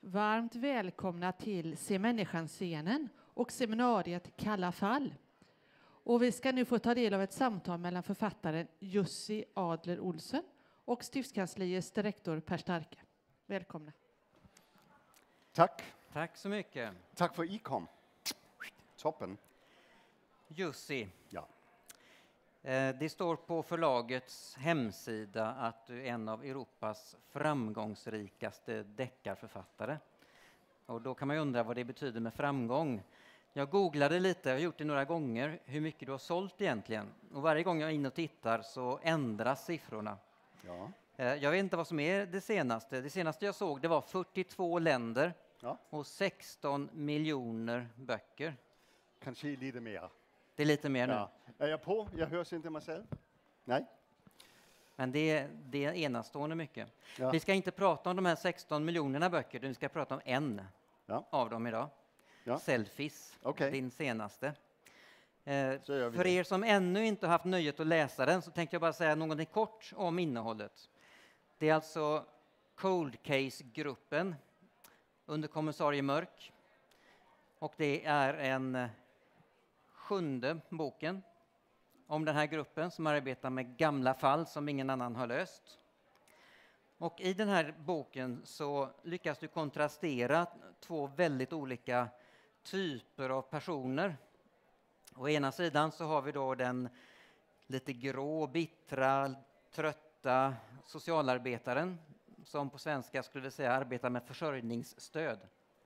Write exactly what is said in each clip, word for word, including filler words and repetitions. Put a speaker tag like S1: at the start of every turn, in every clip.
S1: Varmt välkomna till Se människan-scenen och seminariet Kalla fall. Och vi ska nu få ta del av ett samtal mellan författaren Jussi Adler Olsen och stiftskansliets direktor Per Starke. Välkomna.
S2: Tack.
S3: Tack så mycket.
S2: Tack för att I kom. Toppen.
S3: Jussi.
S2: Ja.
S3: Det står på förlagets hemsida att du är en av Europas framgångsrikaste deckarförfattare. Och då kan man ju undra vad det betyder med framgång. Jag googlade lite, jag har gjort det några gånger, hur mycket du har sålt egentligen. Och varje gång jag är inne och tittar så ändras siffrorna.
S2: Ja.
S3: Jag vet inte vad som är det senaste. Det senaste jag såg det var fyrtiotvå länder
S2: Ja.
S3: och sexton miljoner böcker.
S2: Kanske lite mer.
S3: Det är lite mer nu.
S2: Ja. Är jag på? Jag hörs inte mig själv. Nej.
S3: Men det, det är enastående mycket.
S2: Ja.
S3: Vi ska inte prata om de här sexton miljonerna böcker. Vi ska prata om en
S2: Ja.
S3: av dem idag.
S2: Ja.
S3: Selfies,
S2: Okej.
S3: din senaste. Eh,
S2: Så gör vi
S3: för
S2: det.
S3: er som ännu inte har haft nöjet att läsa den så tänkte jag bara säga något kort om innehållet. Det är alltså Cold Case-gruppen under kommissarie Mörk. Och det är en eh, sjunde boken om den här gruppen som arbetar med gamla fall som ingen annan har löst. Och i den här boken så lyckas du kontrastera två väldigt olika typer av personer. Å ena sidan så har vi då den lite grå, bittra, trötta socialarbetaren som på svenska skulle säga arbetar med försörjningsstöd.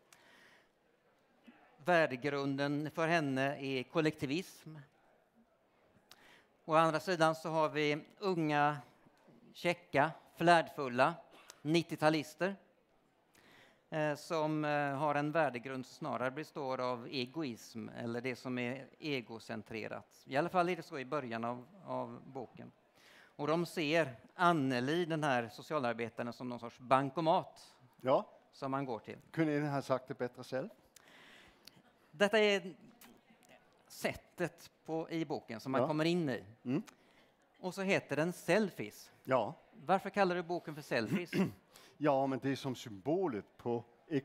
S3: Värdegrunden för henne är kollektivism. Å andra sidan så har vi unga, käcka, flärdfulla nittio-talister eh, som eh, har en värdegrund som snarare består av egoism eller det som är egocentrerat. I alla fall är det så i början av, av boken. Och de ser Anneli, den här socialarbetaren, som någon sorts bankomat
S2: Ja.
S3: som man går till.
S2: Kunde ni ha sagt det bättre själv?
S3: Detta är sättet på, i boken som man
S2: Ja.
S3: kommer in i.
S2: Mm.
S3: Och så heter den Selfies.
S2: Ja.
S3: Varför kallar du boken för Selfies?
S2: Ja, men det är som symbolet på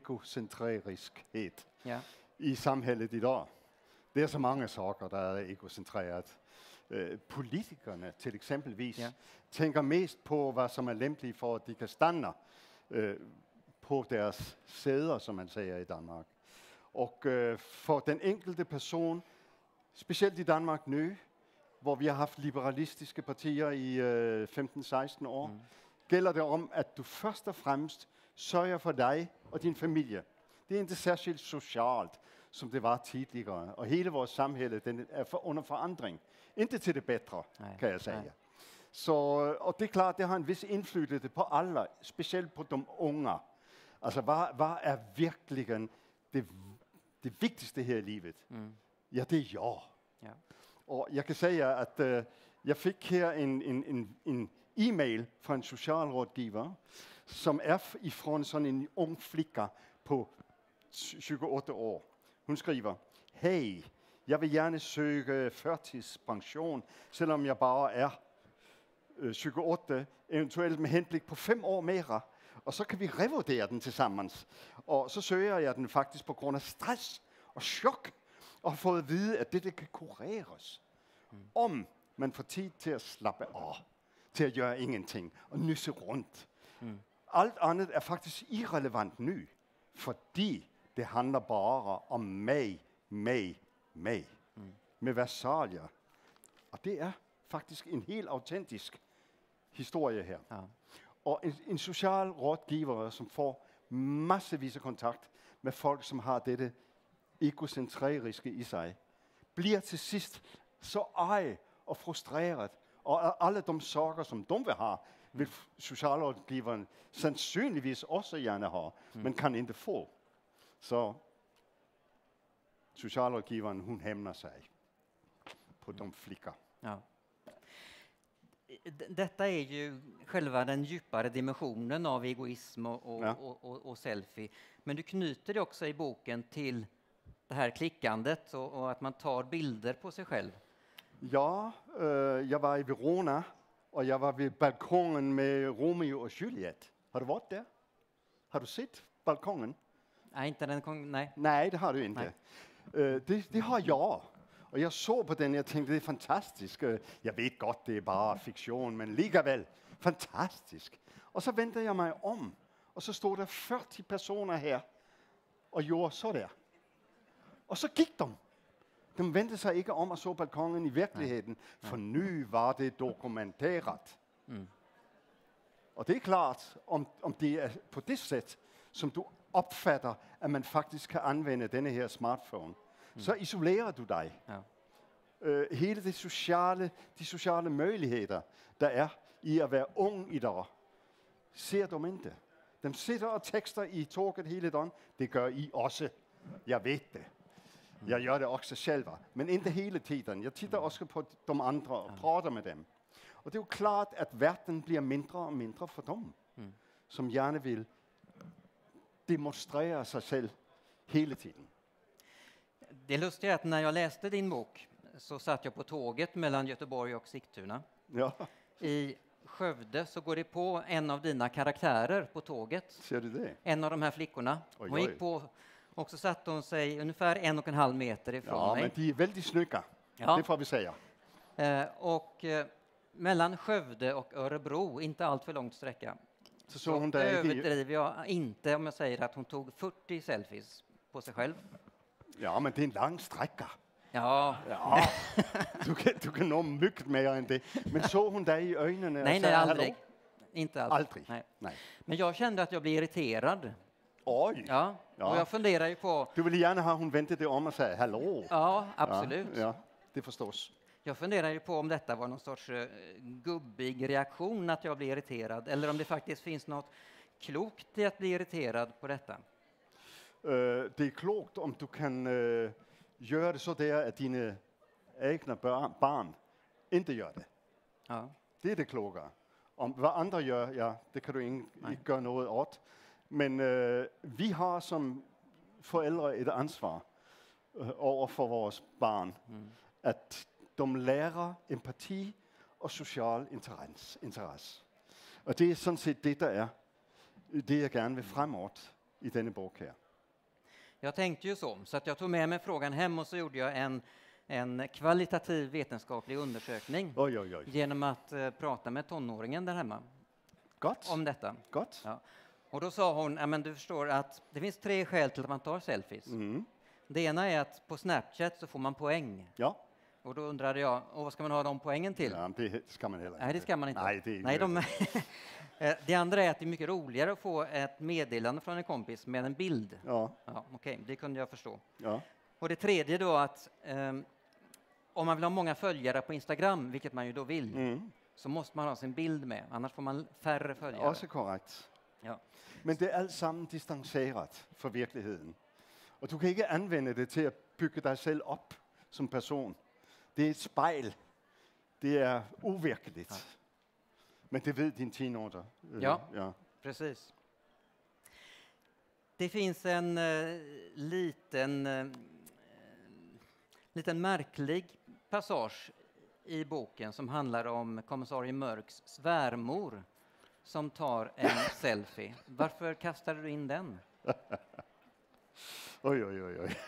S2: egocentriskhet
S3: Ja.
S2: i samhället idag. Det är så många saker där är egocentrerat. Eh, politikerna till exempelvis
S3: Ja.
S2: tänker mest på vad som är lämpligt för att de kan stanna eh, på deras säder, som man säger i Danmark. Och eh, för den enkelte person, speciellt i Danmark nu, hvor vi har haft liberalistiska partier i eh, femton sexton år, mm. gäller det om att du först och främst sörjer för dig och din familj. Det är inte särskilt socialt som det var tidigare. Och hela vårt samhälle den är för, under förändring. Inte till det bättre,
S3: Nej.
S2: kan jag säga.
S3: Nej.
S2: Så, och det är klart, det har en viss inflytelse på alla, speciellt på de unga. Alltså, vad, vad är verkligen det, det viktigaste här i livet?
S3: Mm.
S2: Ja, det är jag.
S3: Ja.
S2: Och jag kan säga att uh, jag fick här en, en, en, en e-mail från en socialrådgivare som är ifrån sådan en ung flicka på tjugoåtta år. Hon skriver: Hej, jag vill gärna söka förtidspension, selvom jag bara är uh, tjugoåtta, eventuellt med henblick på fem år mera. Och så kan vi revurdera den tillsammans. Och så söker jag den faktiskt på grund av stress och chock. Och har fått veta att det kan kureras. Mm. Om man får tid till att slappa av. Till att göra ingenting och nyssa runt. Mm. Allt annat är faktiskt irrelevant nu. För det handlar bara om mig, mig, mig. Mm. Med versalier. Och det är faktiskt en helt autentisk historia här. Ja. Och en, en social rådgivare som får massvis av kontakt med folk som har det egocentriska i sig, blir till sist så arg och frustrerad. Och alla de saker som de vill ha vill socialrådgivaren sannolikt också gärna ha, mm. men kan inte få. Så socialrådgivaren, hon hämnar sig på de flickor.
S3: Ja. Detta är ju själva den djupare dimensionen av egoism och, och,
S2: ja.
S3: och, och, och selfie. Men du knyter det också i boken till det här klickandet och, och att man tar bilder på sig själv.
S2: Ja, äh, jag var i Verona och jag var vid balkongen med Romeo och Juliet. Har du varit där? Har du sett balkongen?
S3: Nej, inte den kon- nej.
S2: Nej, det har du inte. Uh, det, det har jag. Och jag såg på den och jag tänkte, det är fantastiskt. Uh, jag vet gott, det är bara fiktion, men likaväl fantastisk. Och så vänder jag mig om. Och så stod det fyrtio personer här och gjorde så där. Och så gick de. De vände sig inte om och såg balkongen i verkligheten. Nej. För nu var det dokumenterat. Mm. Och det är klart, om, om det är på det sätt som du uppfattar att man faktiskt kan använda den här smartphone. Mm. Så isolerar du dig. Ja. Uh, hela det sociala, de sociala möjligheter där är i att vara ung idag ser de inte. De sitter och textar i tåget hela dagen. Det gör I också. Jag vet det. Jag gör det också själv. Men inte hela tiden. Jag tittar också på de andra och pratar med dem. Och det är ju klart att världen blir mindre och mindre för dem. Mm. Som gärna vill demonstrera sig själv hela tiden.
S3: Det lustiga är att när jag läste din bok så satt jag på tåget mellan Göteborg och Sigtuna.
S2: Ja.
S3: I Skövde så går det på en av dina karaktärer på tåget.
S2: Ser du det?
S3: En av de här flickorna.
S2: Oj,
S3: hon
S2: oj.
S3: gick på och så satt hon sig ungefär en och en halv meter ifrån
S2: ja,
S3: mig.
S2: Men de är väldigt snygga. Ja. Det får vi säga.
S3: Eh, och eh, mellan Skövde och Örebro, inte allt för långt sträcka. Så, så hon där överdriver jag inte om jag säger att hon tog fyrtio selfies på sig själv.
S2: Ja, men det är en lång sträcka.
S3: Ja.
S2: ja. Du, kan, du kan nå mycket mer än det. Men såg hon dig i ögonen?
S3: Nej, nej, aldrig. Hallå? Inte aldrig.
S2: Aldrig?
S3: Nej.
S2: Nej.
S3: Men jag kände att jag blev irriterad.
S2: Oj!
S3: Ja,
S2: ja.
S3: Och jag funderar ju på...
S2: Du vill gärna ha hon väntat dig om och säga hallå?
S3: Ja, absolut.
S2: Ja, ja, det förstås.
S3: Jag funderar ju på om detta var någon sorts uh, gubbig reaktion att jag blir irriterad. Eller om det faktiskt finns något klokt i att bli irriterad på detta.
S2: Uh, det är klokt om du kan uh, göra det så där att dina egna barn, barn inte gör det.
S3: Ja. Det
S2: är det kloka. Om vad andra gör, ja, det kan du inte göra något åt. Men uh, vi har som föräldrar ett ansvar uh, över för våra barn. Mm. Att de lär empati och social intresse. Och det är sådan set det, der är det, jag gärna vill framåt i denna bok här.
S3: Jag tänkte ju så, så att jag tog med mig frågan hem och så gjorde jag en, en kvalitativ vetenskaplig undersökning
S2: oj, oj, oj.
S3: genom att uh, prata med tonåringen där hemma.
S2: Gott.
S3: Om detta.
S2: Gott.
S3: Ja. Och då sa hon, ja, men du förstår att det finns tre skäl till att man tar selfies. Mm. Det ena är att på Snapchat så får man poäng.
S2: Ja.
S3: Och då undrade jag, och vad ska man ha de poängen till?
S2: Ja, det ska man heller inte.
S3: Nej, det ska man inte.
S2: Nej, det, är
S3: Nej, de det andra är att det är mycket roligare att få ett meddelande från en kompis med en bild.
S2: Ja.
S3: Ja, okej, okay, det kunde jag förstå.
S2: Ja.
S3: Och det tredje då att um, om man vill ha många följare på Instagram, vilket man ju då vill, mm. så måste man ha sin bild med. Annars får man färre följare.
S2: Också korrekt.
S3: Ja.
S2: Men det är allt sammans distanserat för verkligheten. Och du kan inte använda det till att bygga dig själv upp som person. Det är ett spejl. Det är overkligt. Ja. Men det vet din teenager.
S3: Ja, ja, precis. Det finns en uh, liten, uh, liten märklig passage i boken som handlar om kommissarie Mörks svärmor som tar en selfie. Varför kastade du in den?
S2: Oj, oj, oj, oj.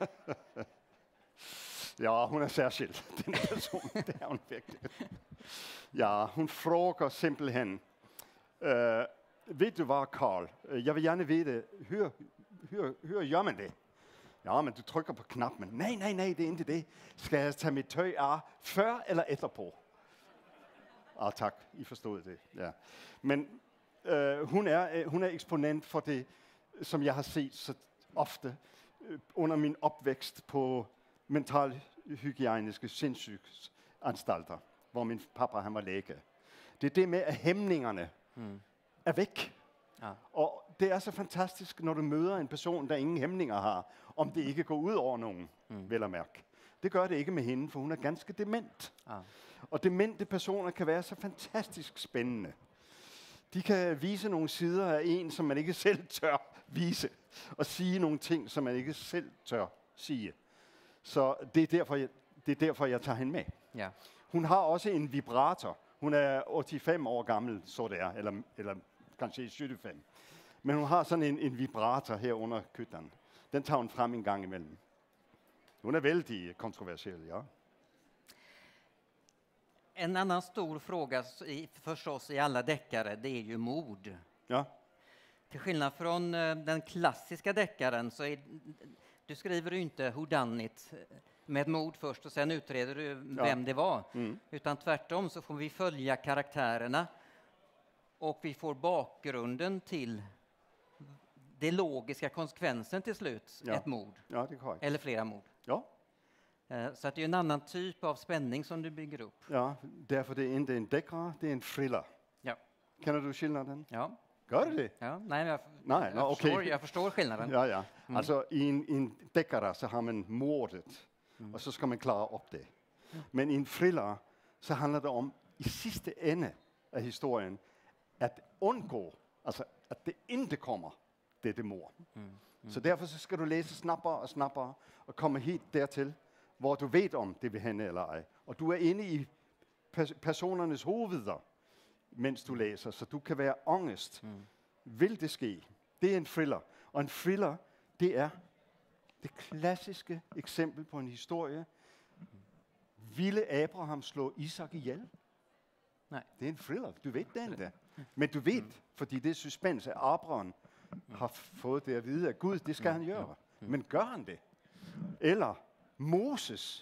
S2: Ja, hon är särskild. Den person, det är hon verkligen. Ja, hon frågar simpelthen. Uh, vet du vad, Carl? Uh, jag vill gärna veta, hur, hur, hur gör man det? Ja, men du trycker på knappen. Nej, nej, nej, det är inte det. Ska jag ta mitt tøj av för eller efterpå? Ja, tack. I förstod det. Ja. Men uh, hon, är, hon är exponent för det som jag har sett så ofta uh, under min uppväxt på mentalhygieniska sindssygeanstalter, hvor min pappa han var läge. Det är det med att hämningarna mm. är väck. Ja. Och det är så fantastiskt när du möter en person där ingen hämningar har, om det inte går ut över någon, mm. väl att märka. Det gör det inte med henne, för hon är ganska dement. Ja. Och demente personer kan vara så fantastiskt spännande. De kan visa några sidor av en som man inte själv tør visa och säga någonting som man inte själv tør säga. Så det är därför jag, det är därför jag tar henne med.
S3: Ja.
S2: Hon har också en vibrator. Hon är åttiofem år gammal så där, eller, eller kanske sjuttiofem. Men hon har sådan en, en vibrator her under kytteren. Den tager hun frem en gang imellem. Hon är väldigt kontroversiell, ja.
S3: En annan stor fråga i, förstås i alla deckare, det är ju mord.
S2: Ja.
S3: Till skillnad från eh, den klassiska deckaren så är, du skriver ju inte who done it med ett mord först och sen utreder du
S2: Ja.
S3: vem det var.
S2: Mm.
S3: Utan tvärtom så får vi följa karaktärerna och vi får bakgrunden till det logiska konsekvensen till slut,
S2: Ja.
S3: ett mord
S2: Ja, det är korrekt.
S3: eller flera mord.
S2: Ja.
S3: Eh, Så att det är en annan typ av spänning som du bygger upp.
S2: Ja, därför det är inte en deckare, det är en thriller.
S3: Ja.
S2: Känner du skillnaden?
S3: Ja,
S2: Gör du det?
S3: ja. Nej, men jag,
S2: Nej,
S3: jag,
S2: no,
S3: förstår,
S2: okej.
S3: jag förstår skillnaden.
S2: Ja, ja. Alltså i en, i en deckare så har man mordet och så ska man klara upp det. Men i en thriller så handlar det om i sista ände av historien att undgå, alltså att det inte kommer detta mord. Så därför så ska du läsa snabbare och snabbare och komma hit därtill var du vet om det vill hända eller ej. Och du är inne i pers- personernas huvudar medan du läser, så du kan vara ångest. Vill det ske? Det är en thriller. Och en thriller, det är det klassiska exempel på en historia. Ville Abraham slå Isak ihjäl?
S3: Nej.
S2: Det är en thriller, du vet det inte. Men du vet, för det är suspens, att Abraham har fået det at vide, at Gud, det skal han gøre. Men gør han det? Eller Moses.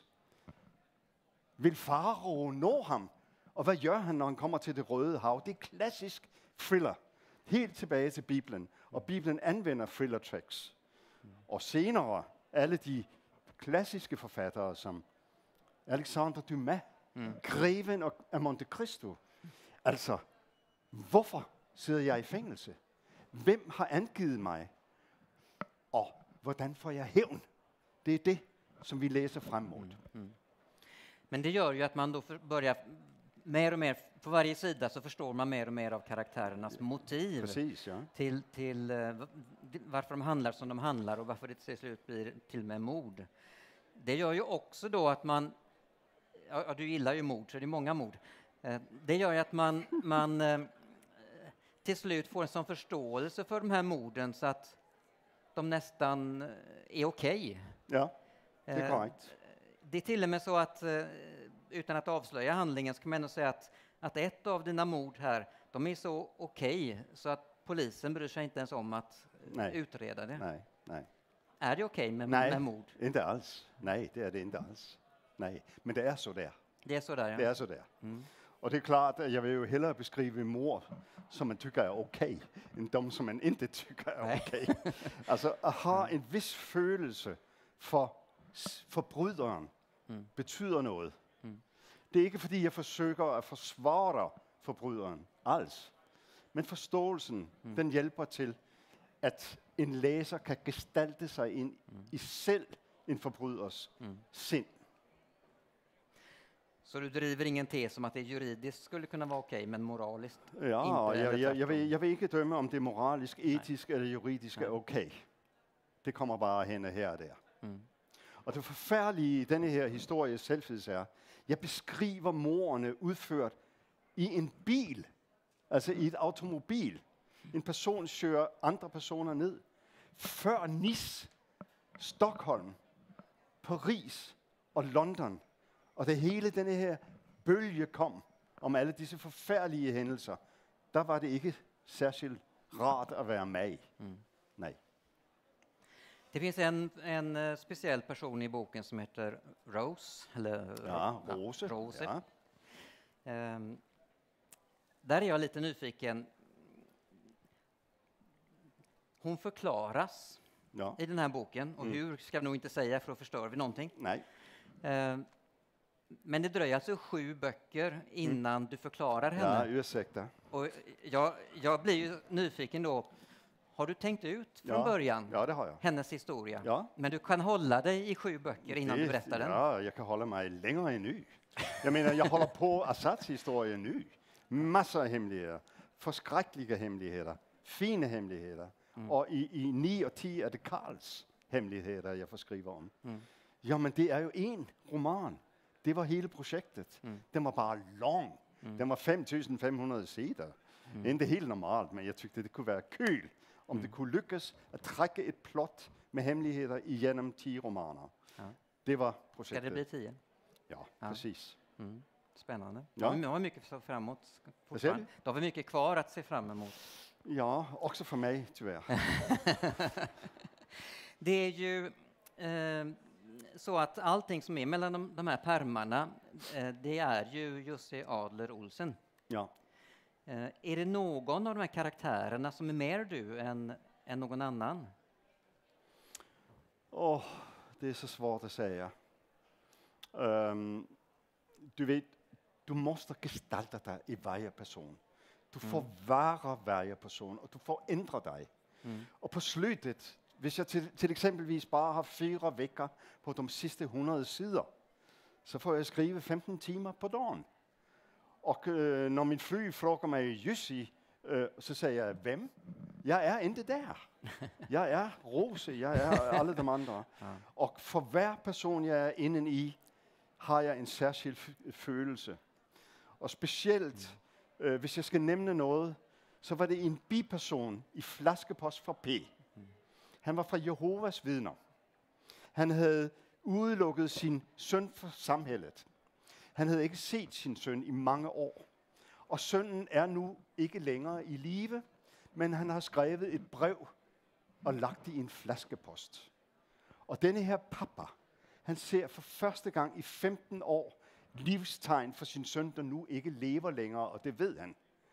S2: Vil farao nå ham? Og hvad gør han, når han kommer til det røde hav? Det er klassisk thriller. Helt tilbage til Bibelen. Og Bibelen anvender thriller tricks. Og senere, alle de klassiske forfattere, som Alexander Dumas, Greven af Monte Cristo. Altså, hvorfor sidder jeg i fængelse? Hvem har angivet mig? Og hvordan får jeg hævn? Det är det som vi läser framåt.
S3: Men det gör ju att man då för- börjar mer och mer, på varje sida så förstår man mer och mer av karaktärernas motiv
S2: Precis, ja.
S3: till, till eh, v- d- varför de handlar som de handlar och varför det till slut blir till och med mord. Det gör ju också då att man, ja, ja, du gillar ju mord så det är många mord. Eh, det gör ju att man, man eh, till slut får en sån förståelse för de här morden så att de nästan eh, är okej.
S2: Ja, det är
S3: Eh,
S2: korrekt.
S3: Det är till och med så att, eh, utan att avslöja handlingen, så kan man ändå säga att, att ett av dina mord här, de är så okej så att polisen bryr sig inte ens om att eh,
S2: Nej.
S3: utreda det.
S2: Nej, nej.
S3: Är det okej med,
S2: Nej.
S3: med mord?
S2: Inte alls. Nej, det är det inte alls. Nej, men det är så där.
S3: Det är sådär, ja.
S2: Det är så där.
S3: Mm.
S2: Och det är klart att jag vill ju hellre beskriva mord som man tycker är okej, än de som man inte tycker är
S3: Nej.
S2: okej. Alltså att ha en viss følelse för s- förbrytaren
S3: Mm.
S2: betyder något.
S3: Mm.
S2: Det är inte för att jag försöker att försvara förbrytaren alls. Men förståelsen, den hjälper till att en läsare kan gestalta sig in i själv en förbrytares
S3: Mm.
S2: sind.
S3: Så du driver ingen tes om att det juridiskt skulle kunna vara okej, men moraliskt
S2: Ja,
S3: inte?
S2: jag,
S3: eller
S2: jag, jag, vill,
S3: tvärtom?
S2: jag vill inte döma om det är moraliskt, etiskt eller juridiskt är okej. Det kommer bara att hända här och där.
S3: Mm.
S2: Och det förfärliga i denna här historia selvfeds är, jag beskriver mordene udført i en bil, alltså i ett automobil. En person kör andra personer ned. För Nice, Stockholm, Paris och London. Och det hela den här bølge kom om alla dessa förfärliga händelser, där var det inte särskilt rart att vara med i.
S3: Mm.
S2: Nej.
S3: Det finns en, en eh, speciell person i boken som heter Rose. Eller,
S2: Ja, Rose.
S3: Rose.
S2: Ja.
S3: Ehm, där är jag lite nyfiken. Hon förklaras
S2: Ja.
S3: i den här boken, och
S2: Mm.
S3: hur ska vi nog inte säga, för då förstör vi någonting.
S2: Nej.
S3: Ehm, men det dröjer alltså sju böcker innan du förklarar henne.
S2: Ja, ursäkta.
S3: Och jag, jag blir ju nyfiken då. Har du tänkt ut från
S2: Ja.
S3: början
S2: Ja, det har jag.
S3: hennes historia?
S2: Ja.
S3: Men du kan hålla dig i sju böcker innan
S2: Det-
S3: du berättar den?
S2: Ja, jag kan hålla mig längre än nu. Jag menar, jag håller på Assads historia nu. Massor av hemligheter. Förskräckliga hemligheter. Fina hemligheter.
S3: Mm.
S2: Och i, i nio och tio är det Karls hemligheter jag får skriva om.
S3: Mm.
S2: Ja, men det är ju en roman. Det var hela projektet.
S3: Mm.
S2: Den var bara lång.
S3: Mm.
S2: Den var fem tusen fem hundra sidor.
S3: Mm.
S2: Inte helt normalt, men jag tyckte det kunde vara kul om det kunne lykkes at trække et plot med hemmeligheder igennem tio romaner.
S3: Ja.
S2: Det var
S3: Ska
S2: projektet.
S3: det bli tio?
S2: Ja,
S3: Ja.
S2: precis.
S3: Mm. Spännande.
S2: Ja.
S3: Ja. Vi har mycket att se fram emot.
S2: Vad säger du?
S3: Då har vi mycket kvar att se fram emot.
S2: Ja, också för mig tyvärr.
S3: Det är ju eh, så att allting som är mellan de, de här pärmarna, eh, det är ju Jussi Adler Olsen.
S2: Ja.
S3: Eh, är det någon av de här karaktärerna som är mer du än, än någon annan?
S2: Åh, det är så svårt att säga. Um, du vet, du måste gestalta dig i varje person. Du får
S3: Mm.
S2: vara varje person och du får ändra dig.
S3: Mm.
S2: Och på slutet, om jag till, till exempelvis bara har fyra veckor på de sista hundra sidor, så får jag skriva femton timmar på dagen. Och uh, när min fru frågar mig Jussi, uh, så säger jag, vem? Jag är inte där. Jag är Rose, jag är alla de andra.
S3: Ja.
S2: Och för hver person jag är inden i, har jag en särskild f- følelse. Og specielt, mm. øh, hvis jeg skal nævne noget, så var det en biperson i Flaskepost for P. Mm. Han var fra Jehovas vidner. Han havde udelukket sin søn fra samhället. Han havde ikke set sin søn i mange år. Og sønnen er nu ikke længere i live, men han har skrevet et brev og lagt det i en flaskepost. Og denne her pappa, han ser for første gang i femten år livstegn for sin søn, der nu ikke lever længere, og det ved han.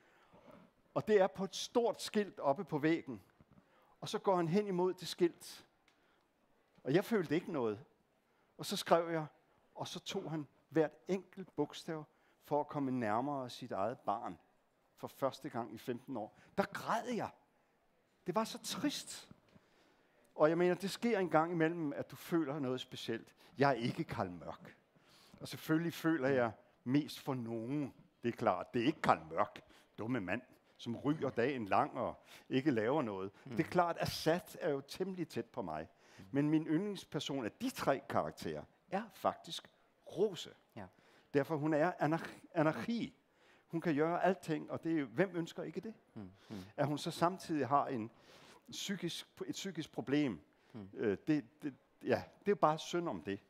S2: Og det er på et stort skilt oppe på væggen. Og så går han hen imod det skilt. Og jeg følte ikke noget. Og så skrev jeg, og så tog han hvert enkelt bogstav for at komme nærmere sit eget barn. For første gang i femten år. Der græd jeg. Det var så trist. Og jeg mener, det sker en gang imellem, at du føler noget specielt. Jeg er ikke Karl Mørk. Og selvfølgelig føler jeg mest for nogen. Det er klart, det er ikke Karl Mørk, dumme mand, som ryger dagen lang og ikke laver noget. Mm. Det er klart, at Assad er jo temmelig tæt på mig. Mm. Men min yndlingsperson af de tre karakterer er faktisk Rose.
S3: Ja.
S2: Derfor hun er anarki. anarki. Hun kan gøre alting, og det er jo, hvem ønsker ikke det?
S3: Mm. Mm.
S2: At hun så samtidig har en psykisk, et psykisk problem. Mm. Øh, det, det, ja, det er bare synd om det.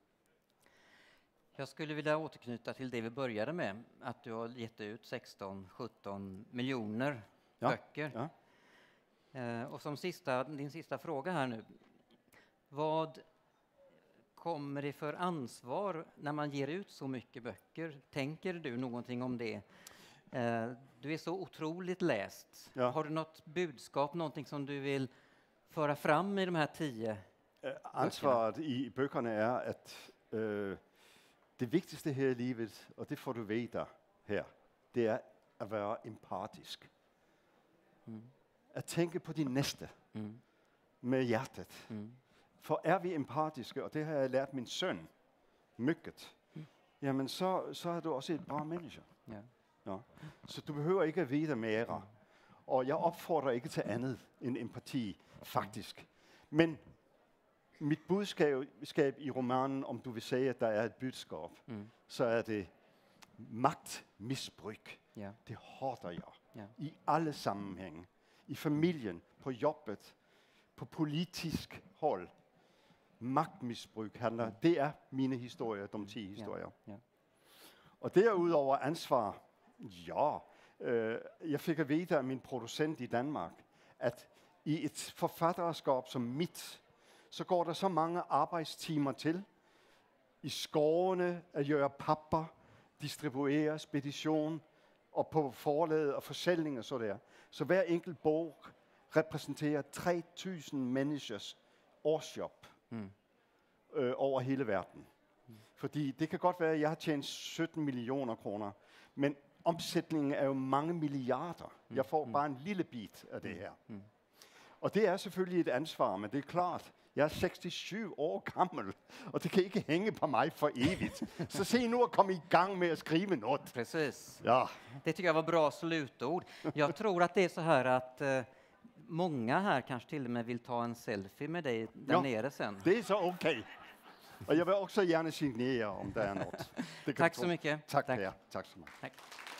S3: Jag skulle vilja återknyta till det vi började med, att du har gett ut sexton sjutton miljoner
S2: Ja,
S3: böcker.
S2: ja.
S3: Eh, och som sista, din sista fråga här nu. Vad kommer det för ansvar när man ger ut så mycket böcker? Tänker du någonting om det? Eh, du är så otroligt läst.
S2: Ja.
S3: Har du något budskap, någonting som du vill föra fram i de här tio?
S2: Øh, ansvaret i bøkerne er, at øh, det vigtigste her i livet, og det får du vide her, det er at være empatisk.
S3: Mm.
S2: At tænke på de næste
S3: Mm.
S2: med hjertet.
S3: Mm.
S2: For er vi empatiske, og det har jeg lært min søn mycket,
S3: Mm.
S2: jamen så, så er du også et bra menneske.
S3: Ja.
S2: Ja. Så du behøver ikke at vide mere. Og jeg opfordrer ikke til andet end empati, faktisk. Men mit budskab i romanen, om du vil sige, at der er et budskab,
S3: Mm.
S2: så er det magtmisbrug.
S3: Ja.
S2: Det hater jeg.
S3: Ja.
S2: I alle sammenhænge. I familien, på jobbet, på politisk hold. Magtmisbrug handler, mm. det er mine historier, de ti historier.
S3: Ja.
S2: Og derudover ansvar, ja, øh, jeg fik at vide af min producent i Danmark, at i et forfatterskab som mit, så går der så mange arbejdstimer til, i skovene at gøre papper, distribuere, spedition, og på forlaget og forsäljning og så der. Så hver enkelt bog repræsenterer tre tusind menneskers årsjob
S3: Mm.
S2: øh, over hele verden. Mm. Fordi det kan godt være, at jeg har tjent sytten millioner kroner, men omsætningen er jo mange milliarder. Mm. Jeg får mm. bare en lille bit af det her. Mm. Og det er selvfølgelig et ansvar, men det er klart, jeg er seksogtyve år gammel, og det kan ikke hænge på mig for evigt. Så se nu at komme i gang med at skrive noget.
S3: Precis.
S2: Ja.
S3: Det tycker jag var bra slutord. Jag tror att det är så här att eh, många här kanske till och med vill ta en selfie med dig där
S2: Ja.
S3: nere sen.
S2: Det er så okay. Og jeg vil også gerne signere, om der er noget. Det kan
S3: Tack
S2: du-
S3: så mycket.
S2: Tak,
S3: Tack.
S2: Per. Tak så meget.
S3: Tack.